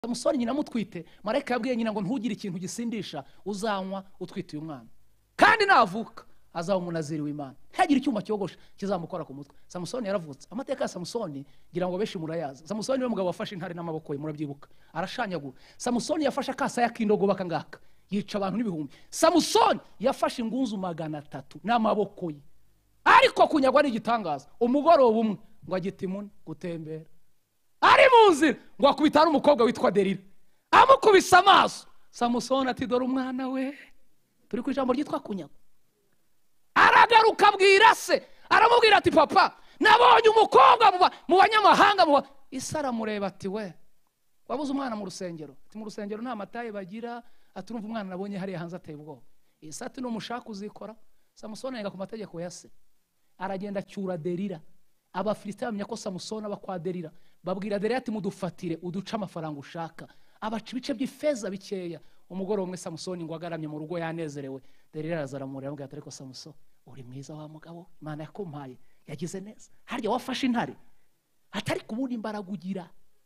Samusoni nyina mutwite, marayika yabwiye nyina ngo ntugire ikintu gisindisha uzanywa utwite uyu mwana, kandi navuka azaba umunaziri w'Imana, ntagire icyuma cyogosha kizamukora ku mutwe. Samusoni yaravutse. Amateka ya Samusoni ngira ngo benshi murayaza. Samusoni niwe mugabo wafashe intare n'amaboko ye, murabyibuka, arashanyagura. Samusoni yafashe akasa yakindogo bakangaka, yica abantu n'ibihumbi. Samusoni yafashe ingunzu 300 n'amaboko ye, ariko kunyagwa n'igitangaza. Umugoroba umwe ngo agitimuna gutembera, ari mu nzira ngo akubitana umukobwa witwa Delila, amukubise amaso. Samusoni ati dore umwana we, turi ku ijambo ryitwa kunyagwa. Aragaruka abwira se, aramubwira ati papa, nabonye umukobwa mu banyamahanga. Isi aramureba ati we, wabuze umwana mu rusengero? Ati mu rusengero nta mataye bagira. Ati urumva umwana nabonye hariya hanze ateye ubwoba. Isi ati numushaka uzikora. Samusoni yenga ku mategeko ya se, aragenda acyura Delila. Abafilisitiya bamenya ko Samusoni aba kwa Delila, babwira Delila ati mudufatire uduca amafaranga ushaka. Abaca ibice by'ifeza bikeya. Umugoroba umwe Samusoni ngo agaramye mu rugo yanezerewe, Delila arazaramura yambwira ati ariko Samusoni, uri mwiza wa mugabo, Imana yakumpaye yagize neza. Harya wafashe intare? Atari kubundi imbaraga ugira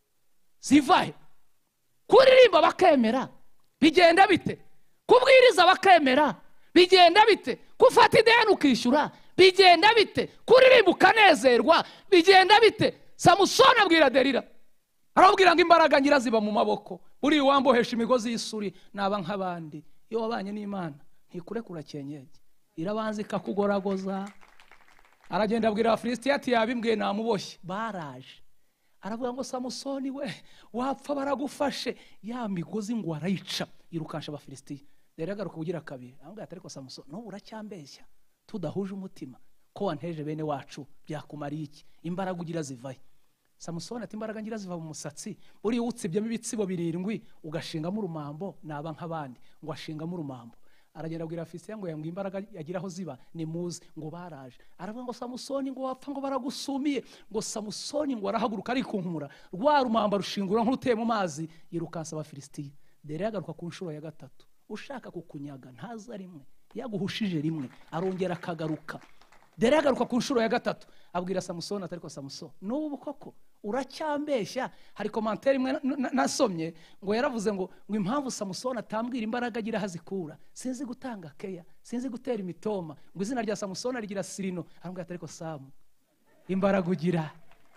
zivahe? Kuririmba bakemera bigenda bite? Kubwiriza bakemera bigenda bite? Kufata ideni ukishyura bigenda bite? Kuririmba ukanezerwa bigenda bite? Samusoni abwira Delila, arabwira ngo imbaraga ngira ziba mu maboko, uri wambohesha imigozi y'isuri naba nk'abandi. Iyo wabanye n'Imana ntikurekura cyenyege, irabanza ikakugoragoza. Aragenda abwira Abafilisitiya ati yabimbwiye namuboshye. Baraje aravuga ngo Samusoni we, wapfa baragufashe. Ya migozi ngo arayica, irukansha Abafilisitiya. Delila agaruka kugira kabiri, amubwira ati ariko Samusoni, no uracyambeshya, tudahuje umutima ko wanteje bene wacu byakumariye iki? Imbaraga ugira zivahe? Samusoni ati imbaraga ngira ziva mu musatsi, uri utsibyemo ibitsibo 7 ugashingamo urumambo naba nk'abandi. Ngo ashingamo urumambo. Aragenda abwira Abafilisitiya ngo yambwiye imbaraga yagiraho ziba ni muzi. Ngo baraje aravuga ngo Samusoni ngo wapfa ngo baragusumiye. Ngo Samusoni ngo arahaguruka arikunkumura, rwa rumamba rushingura nk'uruteye mu mazi, yirukansa Abafilisitiya. Delila agaruka ku nshuro ya 3, ushaka kukunyaga ntaza rimwe, yaguhushije rimwe arongera akagaruka. Delila agaruka ku nshuro ya 3 abwira Samusoni ati ariko Samusoni, n'ubu koko uracyambeshya? Hari commentaire imwe nasomye ngo yaravuze ngo impamvu Samusoni atambwira imbaraga agira hazikura, sinzi gutanga keya, sinzi gutera imitoma, ngo izina rya Samusoni arigira Sirino. Arambwira ati ariko Samu, imbaraga ugira,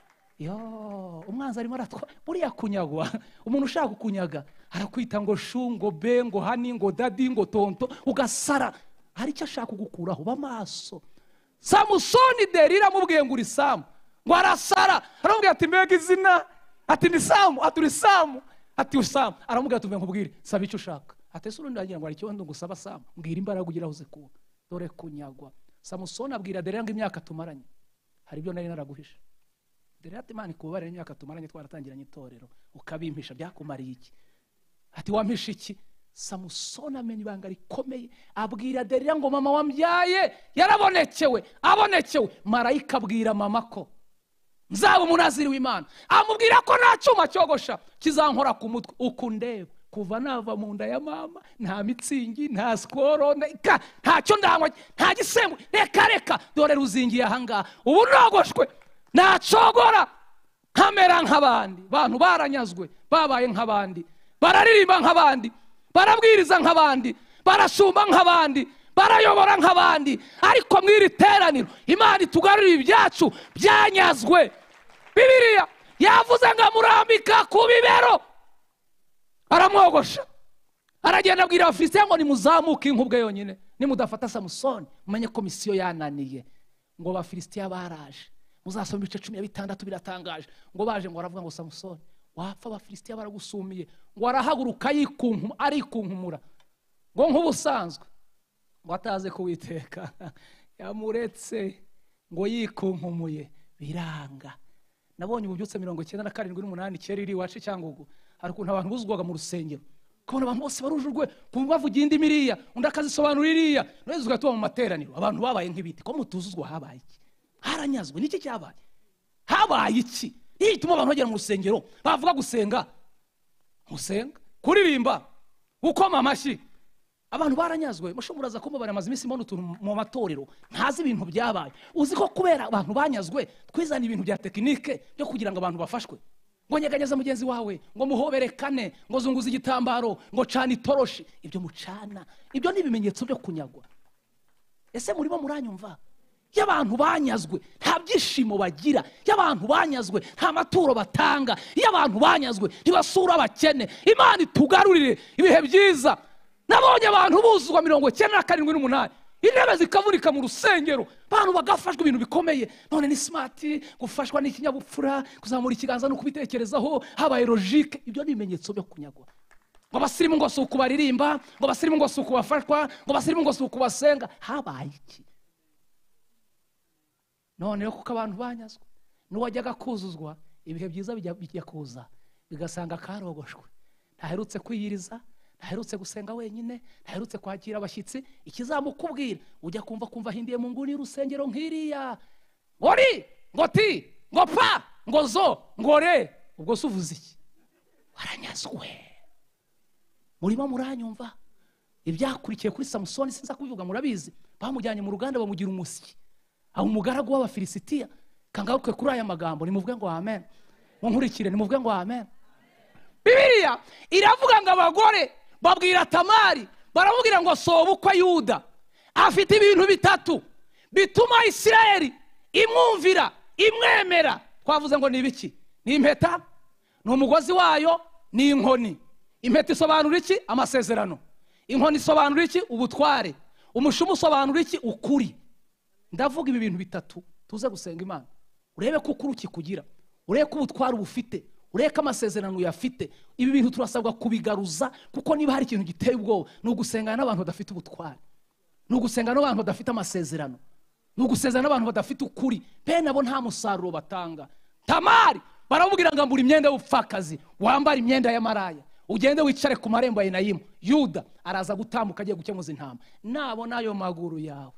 yo umwanzi arimo aratwa. Buriya kunyagwa, umuntu ushaka kunyaga arakwita ngo shu, ngo be, ngo hani, ngo dadi, ngo tonto, ugasara. Hari icyo ashaka kugukuraho bamaso. Samusoni Delila amubwiye ngo uri Samu, ngo arasara. Aramubwira ati mbega izina? Ati ni Samu. Ati uri Samu? Ati usamu. Aramubwira ati nkubwire saba icyo ushaka. Ati ese urundi agira ngo ari cyo ngusaba Samu, mbwira imbaraga ugira aho zikura, dore kunyagwa. Samusoni abwira Delila ngo imyaka tumaranye hari ibyo nari naraguhisha. Delila ati Imana ikubare imyaka tumaranye twaratangiranye itorero ukabimpisha, byakumariye iki? Ati wampisha iki? Samusoni amenya ibanga rikomeye, abwira Delila ngo mama wambyaye yarabonekewe. Abonekewe, marayika abwira mama ko nzaba umunaziri w'Imana. Amubwira ko nta cyuma cyogosha kizankora ku mutwe. Ukundeba kuva nava mu nda ya mama, nta mitsingi, nta skoro, ntacyo ndanywa, nta gisembu, reka dore ruzingiye ahangaha. Ubu nogoshwe nacogora nkamera nk'abandi. Bantu baranyazwe babaye nk'abandi, bararirimba nk'abandi, barabwiriza nk'abandi, barasumba nk'abandi, barayobora nk'abandi. Ariko mwiri teraniro Imana itugarurira ibyacu byanyazwe. Bibiliya yavuze ngo amurambika ku bibero, aramwogosha. Aragenda abwira Abafilisitiya ngo nimuzamuke inkubwe yonyine, nimudafata Samusoni mumenye ko misiyo yananiye. Ngo Abafilisitiya baraje, muzasoma ibice 16 biratangaje. Ngo baje ngo aravuga ngo Samusoni wapfa, Abafilisitiya baragusumiye. Ngo arahaguruka arikunkumura ngo nk'ubusanzwe, ngo ataze kuwiteka yamuretse ngo yikunkumuye biranga. Nabonye ububyutse 97 kera iri wacu Cyangugu, hari ukuntu abantu buzugwaga mu rusengero, kubona abantu bose barujurwe kumva bavugira indi miriya, undi akazisobanura iriya. None zugatuba mu materaniro abantu babaye nk'ibiti. Ko mutuzuzwa habaye iki? Haranyazwe niki cyabaye? Habaye iki? Ituma abantu bagera mu rusengero bavuga gusenga, musenga, kuririmba, gukoma amashyi. Abantu baranyazwe. Mushobora za kumubara amazi imisi mbona utuntu mu matorero ntazi ibintu byabaye. Uzi ko kubera abantu banyazwe twizana ibintu bya tekinike byo kugira ngo abantu bafashwe. ngo nyeganyeza mugenzi wawe, ngo muhoberekane, ngo zunguza igitambaro, ngo cana itoroshi. Ibyo mucana, ibyo ni ibimenyetso byo kunyagwa. Ese murimo muranyumva? Y'abantu banyazwe nta byishimo bagira, y'abantu banyazwe nta maturo batanga, y'abantu banyazwe ntibasura abakene. Imana itugarurire ibihe byiza. Nabonye abantu buzuzwa 97 intebe zikavunika mu rusengero, abantu bagafashwa ibintu bikomeye. None ni smart, gufashwa n'ikinyabupfura, kuzamura ikiganza no kubitekerezaho, habaye logique. Ibyo ni ibimenyetso byo kunyagwa. Ngo basirimu ngo suku baririmba, ngo basirimu ngo suku bafashwa, ngo basirimu ngo suku basenga. Habaye iki? None yo kuko abantu banyazwe, n'uwajyaga kuzuzwa ibihe byiza bijya kuza bigasanga karogoshwe. Ntaherutse kwiyiriza, ntaherutse gusenga wenyine, ntaherutse kwakira abashyitsi. Ikizamukubwira ujya kumva hindiye mu nguni y'urusengero nk'iriya, ngori ngoti ngo pa ngo zo ngore. Ubwo se uvuze iki? Waranyazwe. Murimo muranyumva? Ibyakurikiye kuri Samusoni sinza kubivuga, murabizi. Bamujyanye mu ruganda bamugira umusyi, aho umugaragu w'Abafilisitiya. Kangaruke kuri aya magambo, nimuvuge ngo amen. Munkurikire nimuvuge ngo amen. Bibiliya iravuga ngo abagore babwira Tamari, baramubwira ngo soba ukwa Yuda afite ibintu bitatu bituma Isirayeli imwumvira, imwemera. Twavuze ngo ni ibiki? Ni impeta, ni umugozi wayo, ni inkoni. Impeta isobanura iki? Amasezerano. Inkoni isobanura iki? Ubutware. Umushumu usobanura iki? Ukuri. Ndavuga ibi bintu bitatu tuze gusenga Imana. Urebe ko ukuri ukikugira, urebe ko ubutware ubufite, urebe ko amasezerano uyafite. Ibi bintu turasabwa kubigaruza, kuko niba hari ikintu giteye ubwoba ni ugusengana n'abantu badafite ubutware, ni ugusengana n'abantu badafite amasezerano, ni ugusezerana n'abantu badafite ukuri. Bene abo nta musaruro batanga. Tamari baramubwira ngo ambura imyenda y'ubupfakazi, wambara imyenda y'amaraya, ugende wicare ku marembo ya Enayimu. Yuda araza gutambuka agiye gukemuza intama. Nabona ayo maguru yawe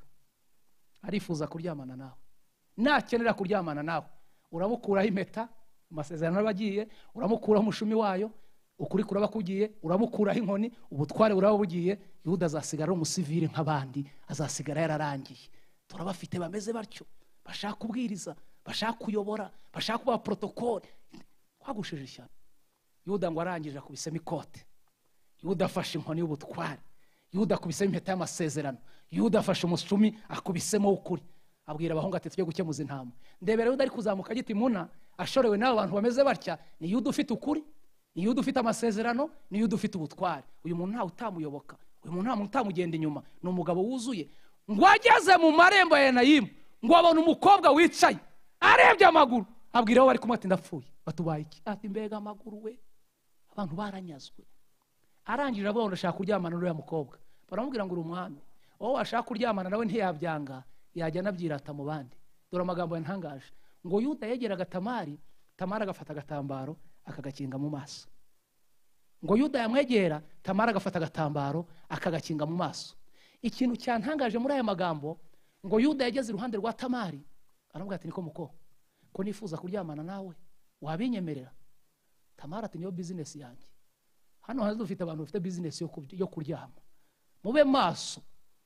arifuza kuryamana nawe, nakenera kuryamana nawe, uramukuraho impeta, amasezerano abagiye, uramukuraho umushumi wayo, ukuri kuraba kugiye, uramukuraho inkoni, ubutware buraba bugiye. Yuda azasigara umusivile nk'abandi, azasigara yararangiye. Turabafite bameze batyo, bashaka kubwiriza, bashaka kuyobora, bashaka kuba protocole. Kwagushije ishyano. Yuda ngo arangije akubisemo ikote, Yuda afashe inkoni y'ubutware, Yuda akubisemo impeta y'amasezerano, Yuda afashe umushumi akubisemo ukuri. Abwira abahungu ati tujye gukemuza intama. Ndebera Yuda ari kuzamuka giti muna, ashorewe n'abo bantu bameze batya. Ni Yuda ufite ukuri, ni Yuda ufite amasezerano, ni Yuda ufite ubutware. Uyu muntu nta utamuyoboka, uyu muntu nta muntu utamugenda inyuma. Ni umugabo wuzuye. Ngo ageze mu marembo ya Enayimu, ngo abona umukobwa wicaye arebye amaguru. Abwira abo bari kumwe ati ndapfuye. Batubaye iki? Ati mbega amaguru we, abantu baranyazwe. Arangije abona ashaka kuryamana n'uriya mukobwa. Baramubwira ngo uri umwami, wowe ashaka kuryamana nawe ntiyabyanga, yajya nabyirata mu bandi. Dore amagambo yantangaje. Ngo Yuda yegeraga Tamari, Tamari agafata agatambaro akagakinga mu maso. Ngo Yuda yamwegera, Tamari agafata agatambaro akagakinga mu maso. Ikintu cyantangaje muri aya magambo, ngo Yuda yageze iruhande rwa Tamari, aramubwira ati niko muko, ko nifuza kuryamana nawe, wabinyemerera? Tamari ati niyo business yanjye. Hano hanze dufite abantu bafite business yo kuryama. Mube maso.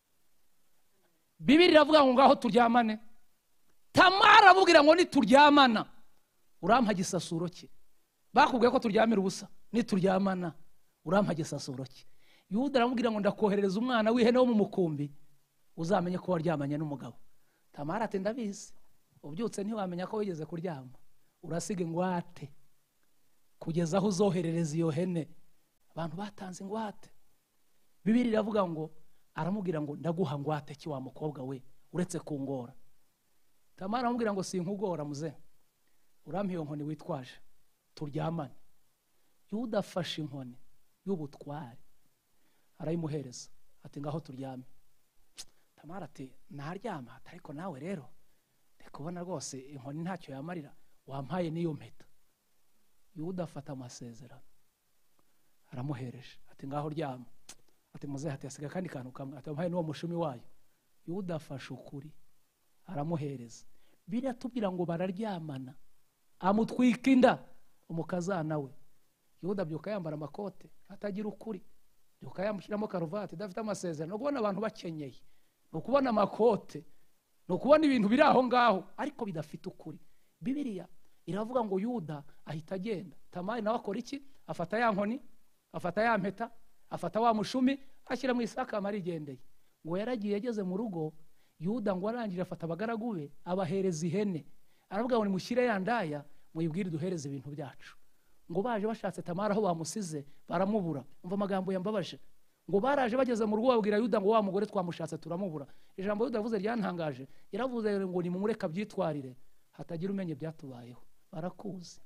Bibiliya iravuga ngo ngaho turyamane. Tamari abubwira ngo nituryamana urampa gisasuro cye. Bakubwiye ko turyamira ubusa, nituryamana urampa gisasuro cye. Yuda aramubwira ngo ndakoherereza umwana w'ihene wo mu mukumbi, uzamenye ko waryamanye n'umugabo. Tamari ati ndabizi, ubyutse ntiwamenya ko wigeze kuryama, urasiga ingwate kugeza aho uzoherereza iyo hene. Abantu batanze ingwate. Bibiliya iravuga ngo aramubwira ngo ndaguha ngwate ki wa mukobwa we, uretse kungora. Tamari aramubwira ngo sinkugora muze, urampa iyo nkoni witwaje turyamane. Yuda afashe inkoni y'ubutware arayimuhereza ati ngaho turyame. Tamari ati naryama, ariko nawe rero ndikubona rwose inkoni ntacyo yamarira, wampaye n'iyo mpeta. Yuda afata amasezerano aramuhereje ati ngaho ryama. Ati muze hati yasiga kandi kantu kamwe, ati wampaye n'uwo mushumi wayo. Yuda afashe ukuri aramuhereza. Biratubwira ngo bararyamana, amutwika inda umukazana we. Yuda byuka yambara amakote atagira ukuri, byuka yamushyiramo karuvati idafite amasezerano. No kubona abantu bakenyeye, no kubona amakote, no kubona ibintu biri aho ngaho ariko bidafite ukuri. Bibiliya iravuga ngo Yuda ahita agenda. Tamari nawe akora iki? Afata ya nkoni, afata ya mpeta, afata wa mushumi, ashyira mu Isaka, arigendeye. Ngo yaragiye ageze mu rugo, Yuda ngo arangije afata abagaragu be abahereza ihene, aravuga ngo nimushyire ya ndaya muyibwire duhereze ibintu byacu. Ngo baje bashatse Tamari aho bamusize baramubura. Umva amagambo yambabaje. Ngo baraje bageze mu rugo babwira Yuda ngo wa mugore twamushatse turamubura. Ijambo Yuda yavuze ryantangaje, yaravuze ngo nimumureka byitwarire hatagira umenye byatubayeho. Barakuzi,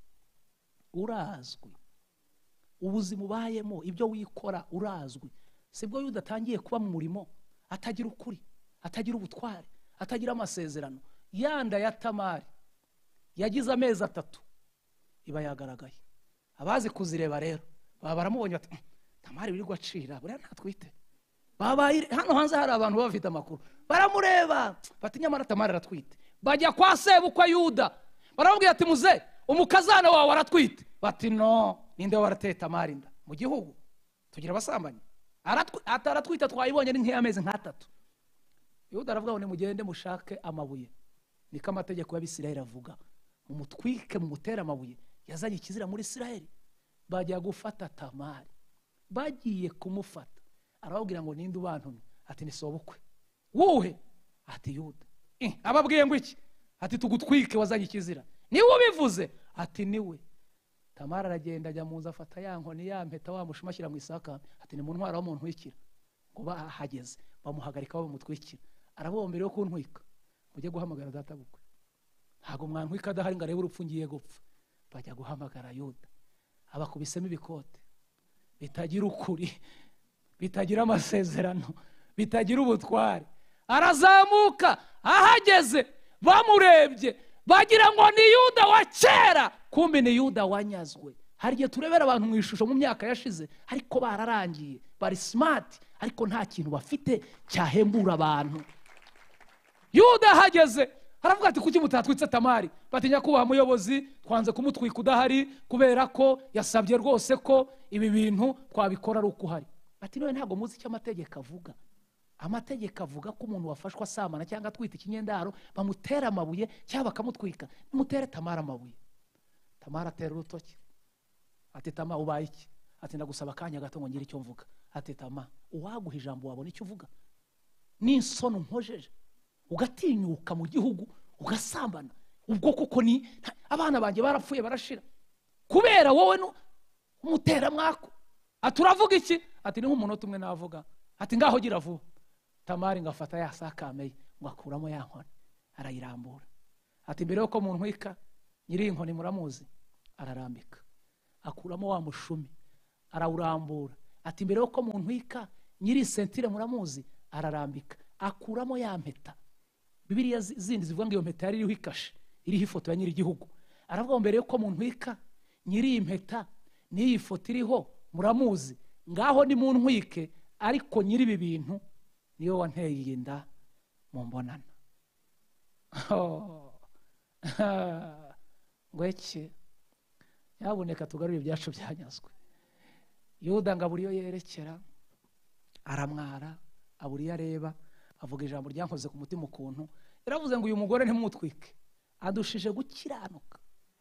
urazwi, ubuzima ubayemo, ibyo wikora urazwi. Sibwo Yuda atangiye kuba mu murimo atagira ukuri, atagira ubutware, atagira amasezerano. Yanda ya Tamari yagize amezi 3 iba yagaragaye. Abazi kuzireba rero baramubonye bati Tamari biri gwacira buriya ntatwite. Babaye hano hanze hari abantu bafite amakuru, baramureba bati nyamara Tamari aratwite. Bajya kwa sebukwa Yuda baramubwira ati muze umukazana wawe aratwite. Bati no, ninde warateye Tamari nda mu gihugu tugira abasambanyi? Ataratwite twayibonye ni nk'amezi 3. Yuda aravuga ngo nimugende mushake amabuye, niko amategeko y'Abisirayeli avuga, umutwike mumutera amabuye. Yazanye ikizira muri Isirayeli. Bajya gufata Tamari, bagiye kumufata arababwira ngo ninde ubantumye? Ati ni sobukwe. Wuhe? Ati Yuda. Ababwiye ngo iki? Ati tugutwike wazanye ikizira. Niwe ubivuze? Ati niwe. Tamari aragenda ajya mu nzu afata ya nkoni ya mpeta wa mushuma ashyira mu Isaka. Ati ni mu ntwara w'umuntu wikira. Ngo bahageze bamuhagarika bamutwikira. Arabombere yo kuntwika, mujye guhamagara data bukwe. Ntago mwantwika adahari ngo arebe urupfu ngiye gupfa. Bajya guhamagara Yuda, abakubisemo ibikote bitagira ukuri, bitagira amasezerano, bitagira ubutware. Arazamuka, ahageze bamurebye bagira ngo ni Yuda wa kera, kumbe ni Yuda wanyazwe. Hari igihe turebera abantu mu ishusho mu myaka yashize ariko bararangiye, bari smart ariko nta kintu bafite cyahembura abantu. Yuda hageze haravuga ati kuki mutatwitse Tamari? Batinya kuba muyobozi twanze kumutwika udahari kubera ko yasabye rwose ko ibi bintu twabikora ari uko uhari. Ati none ntago muzi icyo amategeko avuga. Amategeko avuga ko umuntu wafashwa samana cyangwa twita ikinyendaro bamutera amabuye cyangwa bakamutwika. Nimutere Tamari amabuye. Tamari atera urutoki. Ati Tama ubaye iki? Ati ndagusaba kanya gato ngo ngire icyo mvuga. Ati Tama uwaguha ijambo wabona icyo uvuga? N'insono mpojeje ugatinyuka mu gihugu ugasambana, ubwo kuko ni abana banjye barapfuye barashira kubera wowe umutera mwako. Aturavuga iki? Ati ni nk'umunota umwe navuga. Ati ngaho gira vuba. Tamari ngafata ya sakameye ngakuramo ya nkoni arayirambura. Ati mbere yuko mu ntwika nyiri inkoni muramuzi, ararambika. Akuramo wa mushumi arawurambura. Ati mbere yuko mu ntwika nyiri sentire muramuzi, ararambika. Akuramo ya mpeta. Bibiliya zindi zivuga ngo iyo mpeta yari iriho ikashe, iriho ifoto ya nyiri igihugu. Aravuga mbere yuko mu ntwika nyiri impeta n'iyi foto iriho muramuzi, ngaho ni mu ntwike ariko nyiri ibi bintu niyo wanteye iyi nda mu mbonana. Ngweke yaboneka tugarure ibyacu byanyazwe. Yuda ngaburi yo yerekera aramwara, aburi yareba, avuga ijambo ryankoze ku mutima ukuntu. Yaravuze ngo uyu mugore ntimutwike, adushije gukiranuka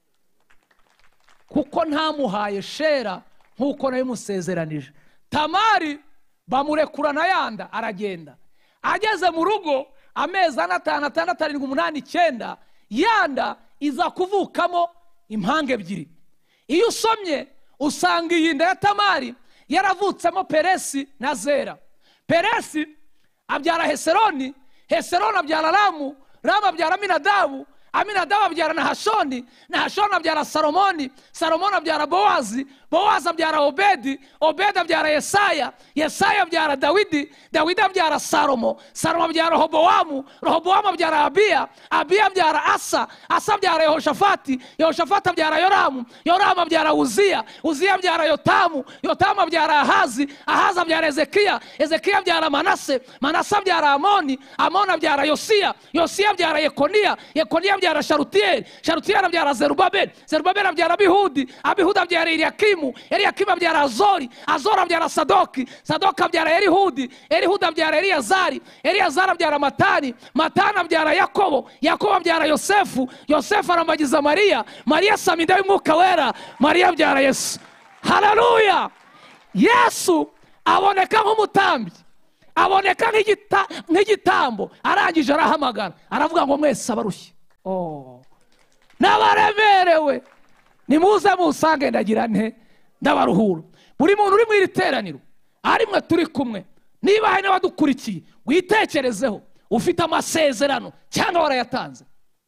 kuko ntamuhaye shera nkuko nayo musezeranije. Tamari bamurekurana yanda aragenda. Ageze mu rugo amezi 5, 6, 7, 8, 9 yanda iza kuvukamo impanga ebyiri. Iyo usomye usanga iyi nda ya Tamari yaravutsemo Peresi na Zera. Peresi abyara Hesironi, Hesironi abyara Ramu, Ramu abyara Aminadabu, Aminadabu abyara Nahashoni, Nahashoni abyara Salomoni, Salomoni abyara Bowazi, Bowazi abyara Obedi, Obedi abyara Yesaya, Yesaya abyara Dawidi, Dawidi abyara Salomo, Salomo abyara Rehobowamu, Rehobowamu abyara Abiya, Abiya abyara Asa, Asa abyara Yehoshafati, Yehoshafati abyara Yoramu, Yoramu abyara Uziya, Uziya abyara Yotamu, Yotamu abyara Ahazi, Ahazi abyara Ezekiya, Ezekiya abyara Manase, Manase abyara Amoni, Amoni abyara Yosiya, Yosiya abyara Yekoniya, Yekoniya abyara abyara Sharutiyeli, Sharutiyeli abyara Zerubabeli, Zerubabeli abyara Abihudi, Abihudi abyara Eliyakimu, Eliyakimu abyara Azori, Azori abyara Sadoki, Sadoki abyara Elihudi, Elihudi abyara Eliyazari, Eliyazari abyara Matani, Matani abyara Yakobo, Yakobo abyara Yosefu, Yosefu arambagiza Mariya, Mariya asama inda y'Umwuka Wera, Mariya abyara Yesu. Haleluya! Yesu aboneka nk'umutambyi, aboneka nk'igitambo, arangije arahamagara aravuga ngo mwese abarushye n'abaremerewe nimuze musange ndagira nte ndabaruhura. Buri muntu uri mu iri teraniro ari mwe turi kumwe, niba hari n'abadukurikiye witekerezeho, ufite amasezerano cyangwa warayatanze,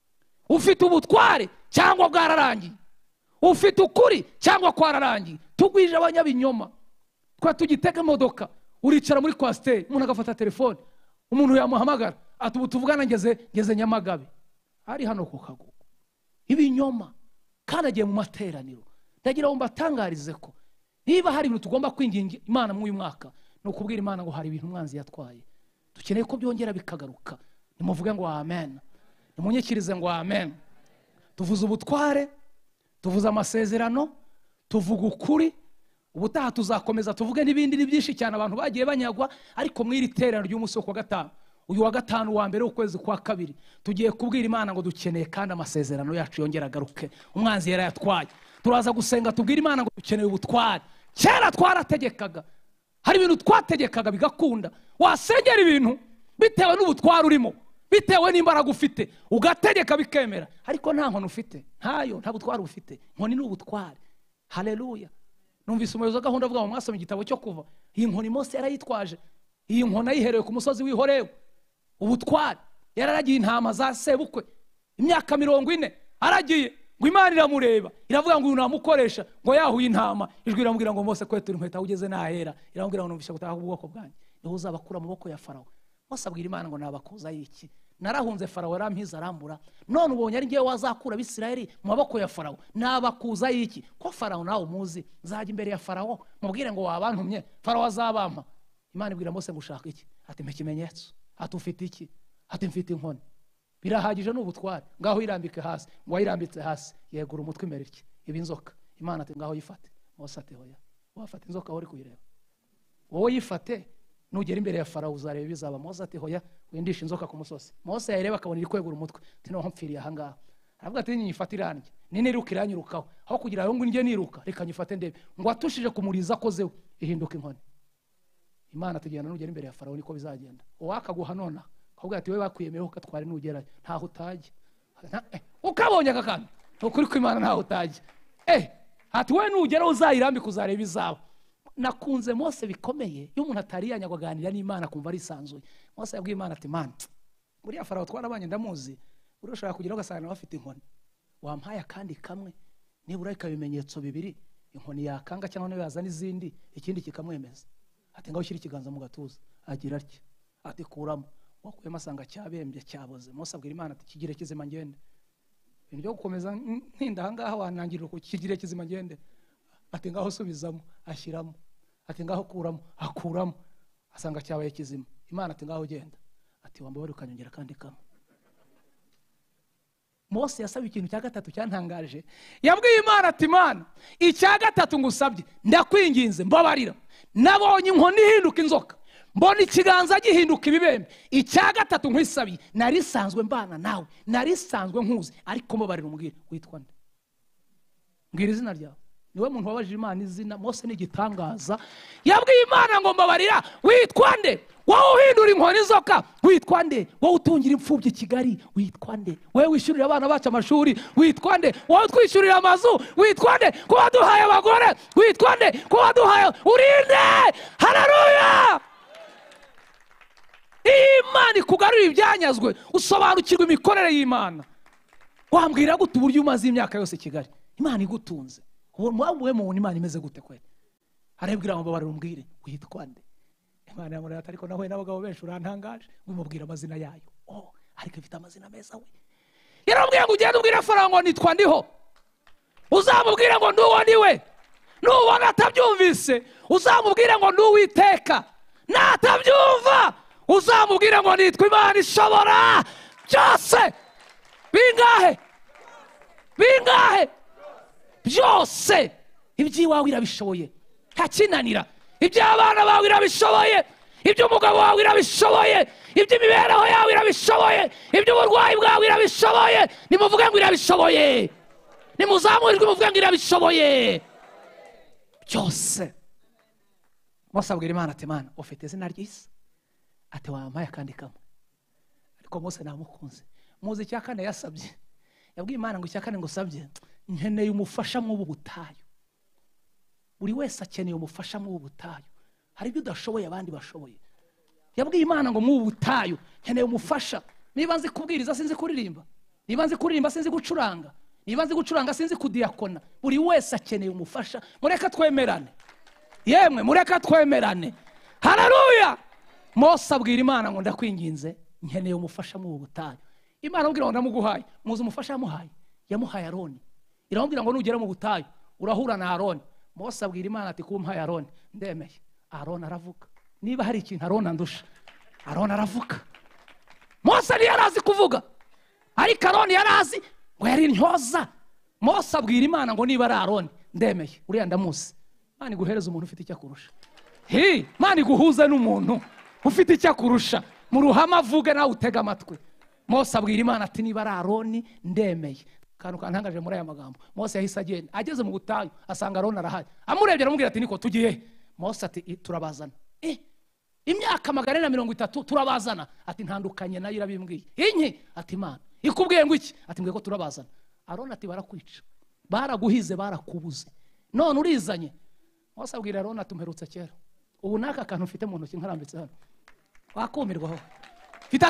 ufite ubutware cyangwa bwararangiye, ufite ukuri cyangwa kwararangiye. Tugwije abanyabinyoma, twa tugitega imodoka, uricara muri kwasiteri, umuntu agafata telefone, umuntu yamuhamagara ati ubu tuvugana ngeze Nyamagabe, ari hano ku Kagugu. Ibinyoma kandi agiye mu materaniro. Ndagira ngo mbatangarize ko niba hari ibintu tugomba kwinginga Imana mu uyu mwaka, no kubwira Imana ngo hari ibintu umwanzi yatwaye, dukeneye ko byongera bikagaruka. Nimuvuge ngo amen, nimunyikirize ngo amen. Tuvuze ubutware, tuvuze amasezerano, tuvuga ukuri. Ubutaha tuzakomeza tuvuge n'ibindi byinshi cyane abantu bagiye banyagwa, ariko mwiri terano ry'umunsi wo kwa gatanu, uyu wa gatanu wa mbere w'ukwezi kwa kabiri, tugiye kubwira Imana ngo dukeneye kandi amasezerano yacu yongera agaruke. Umwanzi yarayatwaye. Turaza gusenga tubwira Imana ngo dukeneye ubutware. Kera twarategekaga, hari ibintu twategekaga bigakunda, wasengera ibintu bitewe n'ubutware urimo, bitewe n'imbaraga ufite, ugategeka bikemera. Ariko nta nkono ufite, nta butware ufite. Nkoni ni ubutware. Haleluya! Numvise umuyobozi wa gahunda avuga mu mwasomye igitabo cyo Kuva, iyi nkoni Mose yarayitwaje, iyi nkoni ayiherewe ku musozi w'Ihorebu. Ubutware, yararagiye intama za sebukwe imyaka 40, aragiye ngo Imana iramureba, iravuga ngo uyu namukoresha, ngo yahuye intama, ijwi iramubwira ngo Mose kwetura inkweto ugeze nahera, iramubwira ngo numvisha gutaha ubwoko bwanjye, niho uzabakura mu maboko ya Farawo. Mose abwira Imana ngo nabakuza iki, narahunze Farawo yarampiza arambura, none ubonye ari ngiye wazakura Abisirayeli mu maboko ya Farawo, nabakuza iki? Ko Farawo nawe umuzi, nzajya imbere ya Farawo mubwire ngo wabantumye, Farawo azabampa. Imana ibwira Mose ngo ushaka iki? Ati mpe ikimenyetso. Ati ufite iki? Ati mfite inkoni. Birahagije n'ubutware. Ngaho irambike hasi. Ngo ayirambitse hasi, yegura umutwe imbere iki? Ibi inzoka. Imana ati ngaho yifate. Mose ati hoya, wafata inzoka uri kuyireba, wowe yifate, nugera imbere ya Farawo uzareba bizaba. Mose ati hoya, windisha inzoka ku musozi. Mose yareba akabona iri kwegura umutwe, ati no mpfiriye aha ngaha. Aravuga ati nyifate iranjye, niruka iranyurukaho, aho kugira ngo njye niruka, reka nyifate ndebe. Ngo atushije kumuriza akozeho, ihinduka inkoni. Imana atugenda nugera imbere ya Farawo niko bizagenda. Uwakaguha nona ahubwo ati we bakwiyemeyeho ukatwara nugera ntaho utajya, ukabonye akakandi ukuri ko Imana ntaho utajya. Ati we nugera uzayirambika uzareba izaba. Nakunze Mose bikomeye, iyo umuntu atari yanyagwaganira n'Imana kumva ari sanzuye. Mose yabwiye Imana ati Mana, muri ya Farawo twarabanye ndamuzi, urashaka kugira ugasanga bafite inkoni, wampaye kandi kamwe, nibura ikabimenyetso bibiri, inkoni yakanga cyangwa no yazana izindi, ikindi kikamwemeza. Ati ngaho ushyira ikiganza mu gatuza, agira atya, ati kuramo, wakuyemo asanga cyabembye cyaboze. Mose abwira Imana ati kigire kizima ngende. Ibintu byo gukomeza ntinda aha ngaha wanangirira ku kigire kizima ngende. Ati ngaho subizamo, ashyiramo. Ati ngaho kuramo, akuramo, asanga cyabaye kizima. Imana ati ngaho genda. Ati wambabare ukanyongera kandi kamwe. Mose yasabye ikintu cya gatatu cyantangaje. Yabwiye Imana ati Mana, icya gatatu ngusabye ndakwinginze mbabarira. Nabonye inkoni ihinduka inzoka, mbona ikiganza gihinduka ibibembe. Icya gatatu nkwisabiye, nari sanzwe mbana nawe, nari sanzwe nkuzi, ariko mbabarira umbwire witwa nde. Mbwira izina ryawe. Niwe muntu wabajije Imana izina. Mose ni igitangaza. Yabwiye Imana ngo mbabarira witwa nde. Wowe uhindura inkoni inzoka witwa nde. Wowe utungira imfubyi Kigali witwa nde. Wowe wishyurira abana bacu amashuri witwa nde. Wowe twishyurira amazu witwa nde. Ko waduhaye abagore witwa nde. Ko waduhaye urinde. Haleluya! Imana ikugarura ibyanyazwe, usobanukirwa imikorere y'Imana. Wambwira gute uburyo umaze imyaka yose Kigali? Imana igutunze. Wowe mu Imana imeze gute kwe? Arebwira ngo babarira umbwire witwa nde. Imana yamurata ariko nawe n'abagabo benshi urantangaje, umubwira amazina yayo. Ariko ifite amazina meza we. Yarambwiye ngo ugende ubwire Farawo ngo nitwa ndiho. Uzamubwira ngo nduwo ndiwe. Nubona atabyumvise, uzamubwira ngo nduwiteka. Natabyumva, uzamubwira ngo nitwa Imana ishobora byose. bingahe bingahe byose iby'iwawe irabishoboye ntakinanira iby'abana bawe irabishoboye iby'umugabo wawe irabishoboye iby'imibereho yawe irabishoboye iby'uburwayi bwawe irabishoboye nimuvuge ngo irabishoboye nimuzamurirwe muvuge ngo irabishoboye byose Mose abwira Imana ati Mana ufite izina ryiza ati wampaye akandi kamwe ariko Mose namukunze muzi icya kane yasabye yabwiye Imana ngo icya kane ngo usabye nkeneye umufasha mw'ubu butayu buri wese akeneye umufasha mw'ubu butayu hari ibyo udashoboye abandi bashoboye yabwiye Imana ngo mw'ubu butayu nkeneye umufasha niba nzi kubwiriza sinzi kuririmba niba nzi kuririmba sinzi gucuranga niba nzi gucuranga sinzi kudiyakona buri wese akeneye umufasha mureka twemerane yemwe mureka twemerane haleluya Mose abwira Imana ngo ndakwinginze nkeneye umufasha mw'ubu butayu Imana amubwira ngo ndamuguhaye muzi umufasha yamuhaye Aroni iramubwira ngo nugera mu butayu urahura na Aroni Mose abwira Imana ati kumpaye Aroni ndemeye Aroni aravuga niba hari ikintu Aroni andusha Aroni aravuga Mose yarazi kuvuga ariko Aroni yarazi ngo yari intyoza Mose abwira Imana ngo niba ari Aroni ndemeye uriya ndamuzi Imana iguhereza umuntu ufite icyo akurusha Imana iguhuza n'umuntu ufite icyo akurusha mu ruhame avuge nawe utega amatwi Mose abwira Imana ati niba ari Aroni ndemeye kantu kantangaje muri aya magambo Mose yahise agenda ageze mu butayu asanga Aroni arahari amurebye aramubwira ati niko tugiye Mose ati turabazana imyaka 430 turabazana ati ntandukanye nayo irabimbwiye inki ati Imana ikubwiye ngo iki ati mbwiye ko turabazana Aroni ati barakwica baraguhize barakubuze none urizanye Mose abwira Aroni ati mperutse kera ubu naka kantu mfite mu ntoki nkarambitse hano wakumirwaho mfite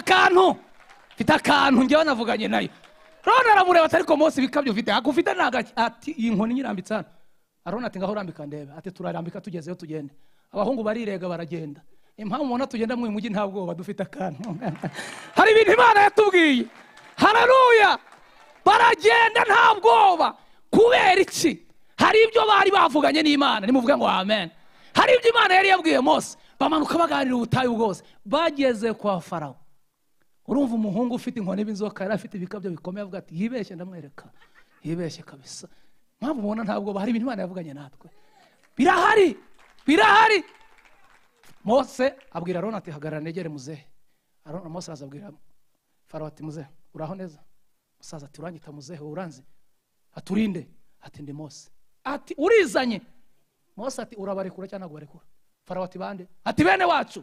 akantu ngewe navuganye nayo Aroni aramureba ati ariko Mose bikabyo ufite agufite nagaki ati iyi nkoni nyirambitse hano Aroni ati ngaho rambika ndebe ati turarambika tugezeyo tugende abahungu barirega baragenda impamvu mubona tugenda mu mujyi nta bwoba dufite akantu hari ibintu Imana yatubwiye haleluya baragenda nta bwoba kubera iki hari ibyo bari bavuganye n'Imana nimuvuge ngo amen hari ibyo Imana yari yabwiye Mose bamanuka baganira ubutayu bwose bageze kwa Farawo urumva umuhungu ufite inkoni b'inzoka yari afite ibikabyo bikomeye avuga ati yibeshye ndamwereka yibeshye kabisa mpamvu mubona ntabwo hari ibintu Imana yavuganye natwe birahari Mose abwira Aroni ati hagarara negere muzehe Aroni Mose azabwira Farawo ati muzehe uraho neza musaza ati uranyita muzehe uranzi aturinde ati ndi Mose ati urizanye Mose ati urabarekura cyangwa ntagubarekura Farawo ati bande ati bene wacu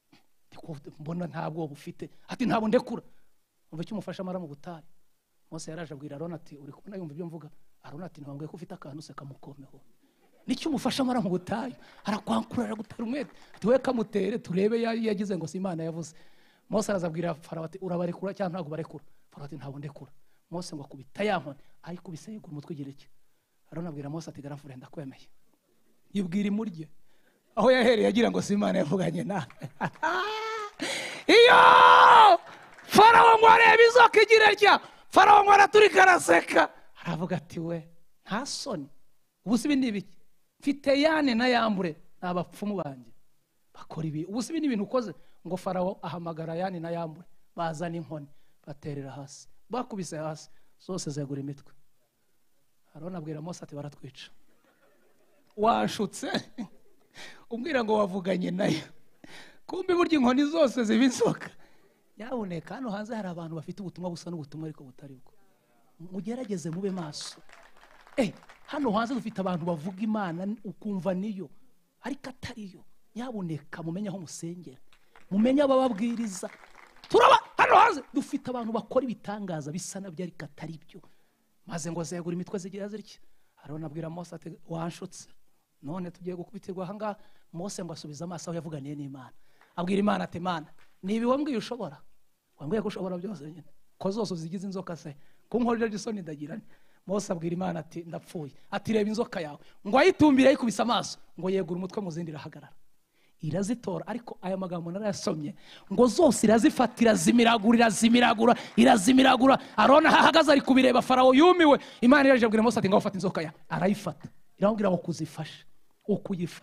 mbona ntabwo bufite ati ntabwo ndekura umva icyo umufasha amara mu butayu Mose yaraje abwira Aroni ati uri kubona yumva ibyo mvuga Aroni ati ntibambwiye ko ufite akantu se kamukomeho nicyo umufasha amara mu butayu arakwankura aragutera umwete ati we kamutere turebe yagize ngo si Imana yavuze Mose arazabwira Farawo ati urabarekura cyangwa ntabwo barekura Farawo ati ntabwo ndekura Mose ngo akubita ya nkoni ariko biseyegura umutwe igireke Aroni abwira Mose ati garafure ndakwemeye yibwira imurye aho yahereye agira ngo si Imana yavuganye nawe iyo Farawo ngo areba inzoka igireke Farawo ngo araturika araseka aravuga ati we nta soni ubu si ibindi biki mfite Yane na Yambure n'abapfumu banjye bakora ibi ubu si ibindi bintu ukoze ngo Farawo ahamagara Yane na Yambure bazana inkoni baterera hasi bakubise hasi zose zegura imitwe Aroni abwira Mose ati baratwica washutse umbwira ngo wavuganye nayo kumbe burya inkoni zose zibisoka yaboneka hano hanze hari abantu bafite ubutumwa busa n'ubutumwa ariko butari bwo mugerageze mube maso hano hanze dufite abantu bavuga Imana ukumva niyo ariko atariyo yaboneka mumenye aho musengera mumenye abababwiriza turaba hano hanze dufite abantu bakora ibitangaza bisa nabyo ariko atari byo maze ngo zegura imitwe zigira ziriki Aroni abwira Mose ati wanshutse none tugiye gukubitirwa hanga Mose ngo asubiza amaso aho yavuganiye n'Imana abwira Imana ati Mana nibi wambwiye ushobora wambwiye ko ushobora byose nyine ko zose zigize inzoka se kunkorera gisoni ndagirane Mose abwira Imana ati ndapfuye ati reba inzoka yawe ngo ayitumbire ayikubisa amaso ngo yegura umutwe muzindi irahagarara irazitora ariko aya magambo narayasomye ngo zose irazifatira irazimiragura Aroni ahagaze ari kubireba Farawo yumiwe Imana iraje abwira Mose ati ngo ufate inzoka ya arayifata iramubwira ngo kuzifasha ukuyifasha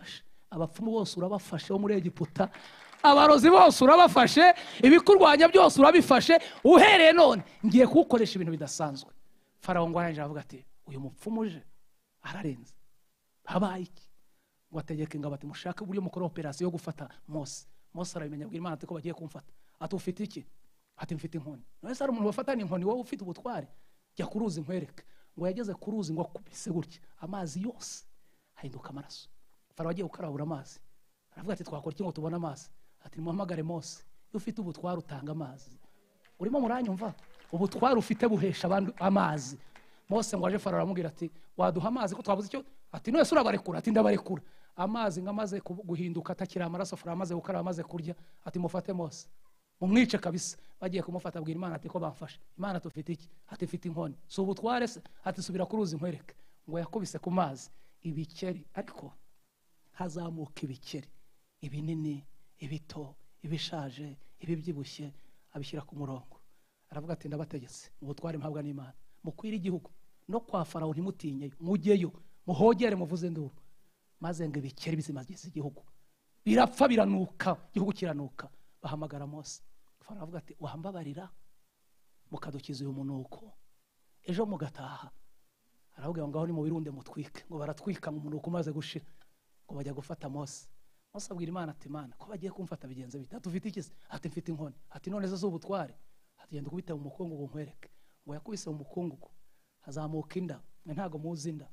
abapfumu bose urabafashe bo muri Egiputa, abarozi bose urabafashe, ibikurwanya byose urabifashe, uhereye none ngiye kugukoresha ibintu bidasanzwe. Farawo ngo aranje avuga ati uyu mupfumu uje ararenze, habaye iki? Ngo ategeke ingabo ati mushake uburyo mukora operasiyo yo gufata Mose. Mose arabimenya, abwira Imana ati ko bagiye kumfata. Ati ufite iki? Ati mfite inkoni. None se ari umuntu wafatana inkoni wowe ufite ubutware? Jya kuruzi nkwereke. Ngo yageze kuruzi ngo akubise gutya, amazi yose ahinduka amaraso. Farawo agiye gukarabura amazi, aravuga ati twakora iki ngo tubone amazi? Ati muhamagare Mose, iyo ufite ubutware utanga amazi. Urimo muranyumva? Ubutware ufite buhesha abantu amazi. Mose ngo aje, Farawo aramubwira ati waduha amazi ko twabuze icyo? Ati none se urabarekura? Ati ndabarekura. Amazi ngamaze guhinduka atakira amaraso, Farawo amaze gukaraba, amaze kurya, ati mufate Mose mumwice kabisa. Bagiye kumufata, abwira Imana ati ko bamfashe. Imana tufite iki? Ati mfite inkoni. Si ubutware se? Ati subira kuruzi nkwereke. Ngo yakubise ku mazi, ibikeri, ariko hazamuka ibikeri, ibinini, ibito, ibishaje, ibibyibushye, abishyira ku murongo. Aravuga ati ndabategetse ubutware mpabwa n'Imana, mukwira igihugu, no kwa Farawo ntimutinyeyo, mujyeyo muhogere muvuze induru. Maze ngo ibikeri bizimagize igihugu, birapfa biranuka, igihugu kiranuka. Bahamagara Mose. Farawo aravuga ati wambabarira mukadukiza uyu munuko, ejo mugataha. Aravuga ngo ngaho ni mu birunde mutwike. Ngo baratwika mu munuko umaze gushira, ngo bajya gufata Mose. Mose abwira Imana ati Imana ko bagiye kumfata bigenze bite? Ati ufite iki? Ati mfite inkoni. Ati none se z'ubutware? Ati genda kubita mu mukungugu nkwereke. Ngo yakubise mu mukungugu, hazamuka inda. Ntago muzi inda.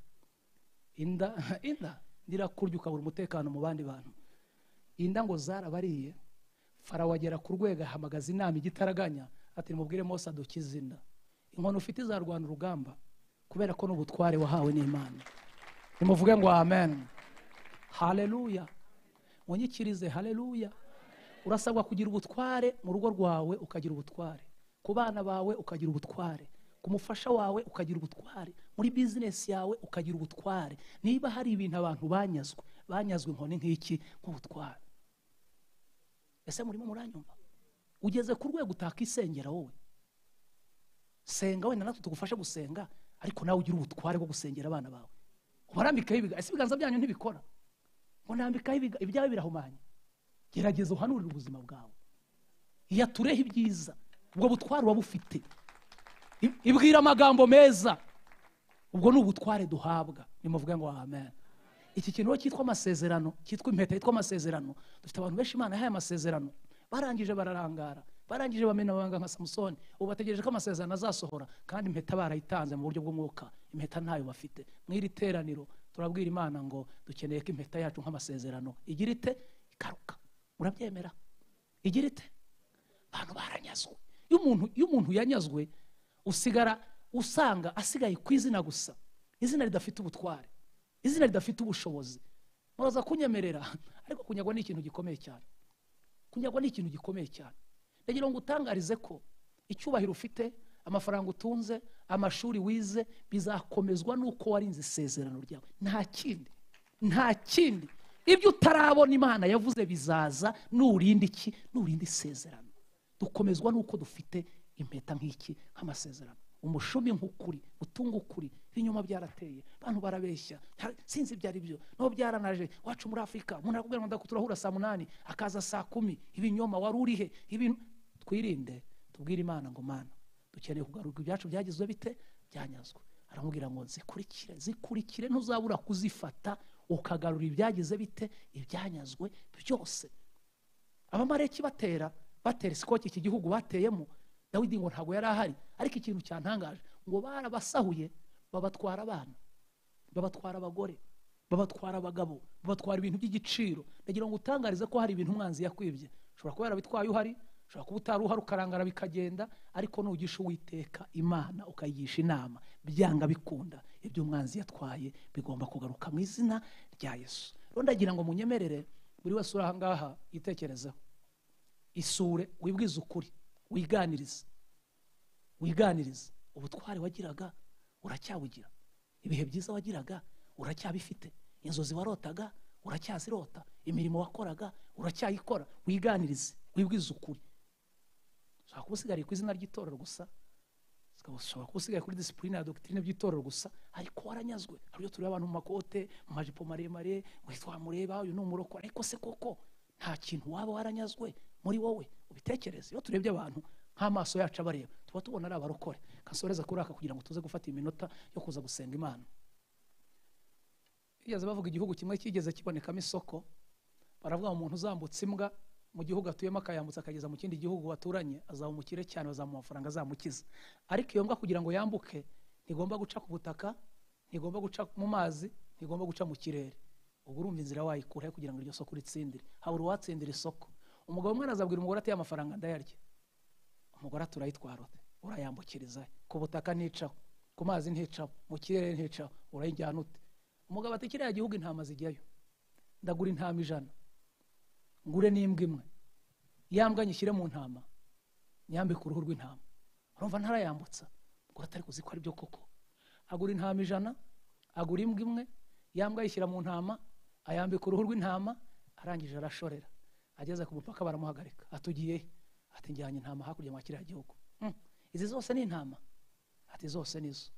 Inda ndirakurya ukabura umutekano mu bandi bantu. Inda ngo zarabariye. Farawo agera ku rwego, ahamagaza inama igitaraganya, ati mubwire Mose adukize inda. Inkoni ufite izarwana urugamba, kubera ko n'ubutware wahawe n'Imana. Nimuvuge ngo amen. Haleluya. Munyikirize haleluya. Urasabwa kugira ubutware mu rugo rwawe, ukagira ubutware ku bana bawe, ukagira ubutware ku mufasha wawe, ukagira ubutware muri business yawe, ukagira ubutware. Niba hari ibintu abantu banyazwe inkoni nk'iki nk'ubutware. Ese murimo muranyumva? Ugeze ku rwego utakisengera wowe, senga wenda natwe tugufashe gusenga, ariko nawe ugira ubutware bwo gusengera abana bawe. Ubarambikaho ibiganza, ese ibiganza byanyu ntibikora? Ngo nambikaho ibyawe birahumanye. Gerageza uhanurire ubuzima bwawe, iyatureho ibyiza, ubwo butware uba bufite. Ibwira amagambo meza, ubwo ni ubutware duhabwa. Nimuvuge ngo amen. Iki kintu cyitwa amasezerano, cyitwa impeta yitwa amasezerano. Dufite abantu benshi Imana yahaye amasezerano, barangije bararangara, barangije bamena abanga nka Samusoni. Ubu bategereje ko amasezerano azasohora, kandi impeta barayitanze mu buryo bw'umwuka. Impeta ntayo bafite. Mw'iri teraniro turabwira Imana ngo dukeneye ko impeta yacu nk'amasezerano igira ite ikaruka. Urabyemera? Igira ite? Abantu baranyazwe. Iyo umuntu yanyazwe, usigara usanga asigaye ku izina gusa, izina ridafite ubutware, izina ridafite ubushobozi. Muraza kunyemerera, ariko kunyagwa ni ikintu gikomeye cyane. Kunyagwa ni ikintu gikomeye cyane. Ndagira ngo utangarize ko icyubahiro ufite, amafaranga utunze, amashuri wize, bizakomezwa nuko warinze isezerano ryawe. Nta kindi. Ibyo utarabona Imana yavuze bizaza nurinda iki? Nurinda isezerano. Dukomezwa nuko dufite impeta nk'iki, nk'amasezerano. Umushumi nk'ukuri, utunga ukuri, ibinyoma byarateye, abantu barabeshya, sinzi ibyo ari byo, no byaranaje. Wacu muri Afrika umuntu arakubwira ngo turahura saa 8 akaza saa 10, ibinyoma wari urihe? Ibintu twirinde, tubwire Imana ngo Mana dukeneye kugaruka ibyacu byagizwe bite, byanyazwe. Aramubwira ngo zikurikire ntuzabura kuzifata, ukagarura ibyagize bite, ibyanyazwe byose. Abamareki batera Sikoki, iki gihugu bateyemo, Dawidi ngo ntago yari ahari, ariko ikintu cyantangaje ngo barabasahuye, babatwara abana, babatwara abagore, babatwara abagabo, babatwara ibintu by'igiciro. Ndagira ngo utangarize ko hari ibintu umwanzi yakwibye. Ushobora kuba yarabitwaye uhari, ushobora kuba utari uhari ukarangara bikagenda, ariko nugisha Uwiteka Imana ukayigisha inama, byanga bikunda, ibyo umwanzi yatwaye bigomba kugaruka mu izina rya Yesu. Rero ndagira ngo munyemerere buri wese uri aha ngaha yitekerezeho, isure, wibwize ukuri, wiganirize ubutware wagiraga uracyabugira, ibihe byiza wagiraga uracyabifite, inzozi warotaga uracyazirota, imirimo wakoraga uracyayikora. Wiganirize, wibwize ukuri. Ushaka kuba usigariye ku izina ry'itorero gusa, ushobora kuba usigaye kuri disipurine ya dogitirine by'itorero gusa ariko waranyazwe. Hari iyo tureba abantu mu makote mu majipo maremare twamureba uyu ni umurokore, ariko se koko nta kintu waba waranyazwe muri wowe ubitekereze. Iyo turebye abantu nk'amaso yacu abareba tuba tubona ari abarokore. Kasoreza kuri aka kugira ngo tuze gufata iminota yo kuza gusenga Imana. Bigeze bavuga igihugu kimwe kigeze kibonekamo isoko, baravuga umuntu uzambutse imbwa mu gihugu atuyemo akayambutsa akageza mu kindi gihugu baturanye azaba umukire cyane, bazamuha amafaranga azamukiza. Ariko iyo mbwa kugira ngo yambuke ntigomba guca ku butaka, ntigomba guca mu mazi, ntigomba guca mu kirere. Ubwo urumva inzira wayikura kugira ngo iryo soko ritsindire. Habura uwatsindira isoko. Umugabo umwe azabwira umugore ati amafaranga ndayarya. Umugore turayitwara ute? Urayambukiriza ku butaka nticaho, ku mazi nticaho, mu kirere nticaho, urayijyana ute? Umugabo ati kiriya gihugu intama zijyayo, ndagura intama 100, ngure n'imbwa imwe, yambwa nyishyire mu ntama, nyambike uruhu rw'intama. Urumva ntarayambutsa? Ngo atari kuzi ko ari byo koko. Agura intama 100, agura imbwa imwe, yambwa yishyira mu ntama, ayambika uruhu rw'intama, arangije arashorera. Ageze ku mupaka baramuhagarika. Atugiye ati njyanye intama hakurya mu kiriya gihugu. Izi zose ni intama? Ati zose nizo.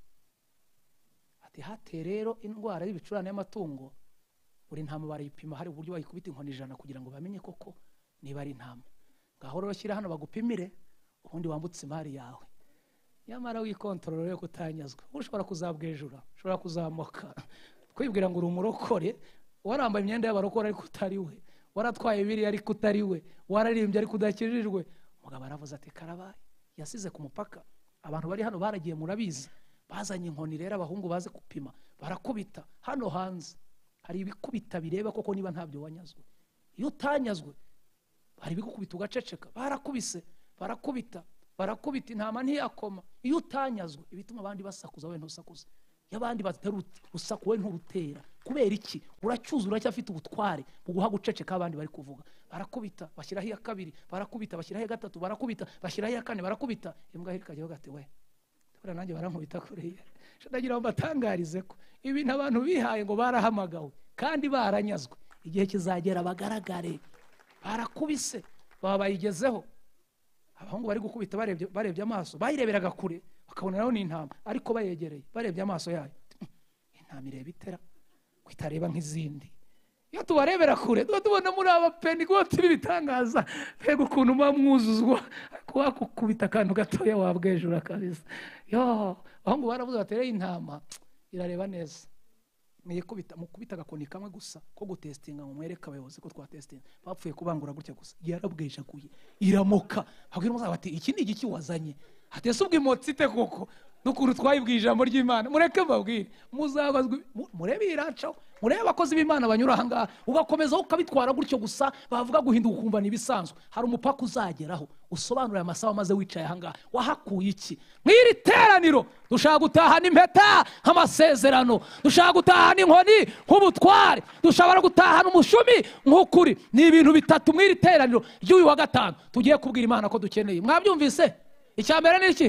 Ati hate rero indwara y'ibicurane y'amatungo, buri ntama barayipima, hari uburyo bayikubita inkoni 100 kugira ngo bamenye koko niba ari intama. Ngaho rero shyira hano bagupimire ubundi wambutse imari yawe. Nyamara wikontorora yo kutanyazwa. Ushobora kuzabwejura, ushobora kuzamuka. Kwibwira ngo uri umurokore, warambaye imyenda y'abarokore ariko utari we, waratwaye biri ariko utari we, wararimbye ariko udakijijwe. Mugabo aravuze ati karabaye. Yasize ku mupaka. Abantu bari hano baragiye murabizi, bazanye inkoni rero abahungu baze gupima, barakubita hano hanze. Hari ibikubita bireba koko niba ntabyo wanyazwe. Iyo utanyazwe hari ibikubita ugaceceka. Barakubise, barakubita intama ntiyakoma. Iyo utanyazwe ibituma abandi basakuza we ntusakuza. Yabandi bateruta usaku we nturutera. Kubera iki? Uracyuza uracyafite ubutware buguha guceceka abandi bari kuvuga. Barakubita bashyiraho iya kabiri, barakubita bashyiraho iya gatatu, barakubita bashyiraho iya kane, barakubita. Imbwa hirikajyaho gati we. Tubura nanjye barankubita kuriya. Ndagira ngo batangarize ko ibintu abantu bihaye ngo barahamagawe kandi baranyazwe. Igihe kizagera bagaragare. Barakubise baba bayigezeho. Abahungu bari gukubita barebye amaso, bayireberaga kure bakabona naho ni intama, ariko bayegereye barebye amaso yayo. Intama ireba itera kwitareba nk'izindi. Iyo tubarebera kure tubona muri abapeni ko bitangaza, pego ukuntu mwuzuzwa kuwakukubita akantu gatoya wabwejura kabisa. Yo abahungu baravuze batereye intama irareba neza. Mwikubita mukubita agakoni kamwe gusa ko gutestinga ngo mwereka abayobozi ko twatestinga. Bapfuye kubangura gutya gusa. Yarabwejaguye iramoka. Habwira umusaza bati iki ni igiki wazanye? Hatese ubwimotsi te koko n'ukuru twayibwije ijambo ry'Imana. Mureke mbabwire muzabazwe murebe iracaho. Murebe abakozi b'Imana banyura aha ngaha ugakomeza ukabitwara gutyo gusa bavuga guhinduka ukumva nibisanzwe. Hari umupaka uzageraho usobanura amasaha maze wicaye aha ngaha wahakuye iki? Mwiri teraniro dushaka gutahana impeta nk'amasezerano, dushaka gutahana inkoni nk'ubutware, dushobora gutahana umushumi nk'ukuri. Ni ibintu bitatu mwiri teraniro ry'uyu wa gatanu tugiye kubwira Imana ko dukeneye. Mwabyumvise? Icya mbere ni iki?